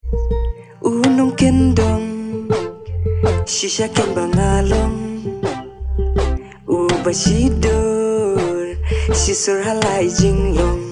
Unong kendong Shisha ken bangalong Uba shidur Shisur halay jinglong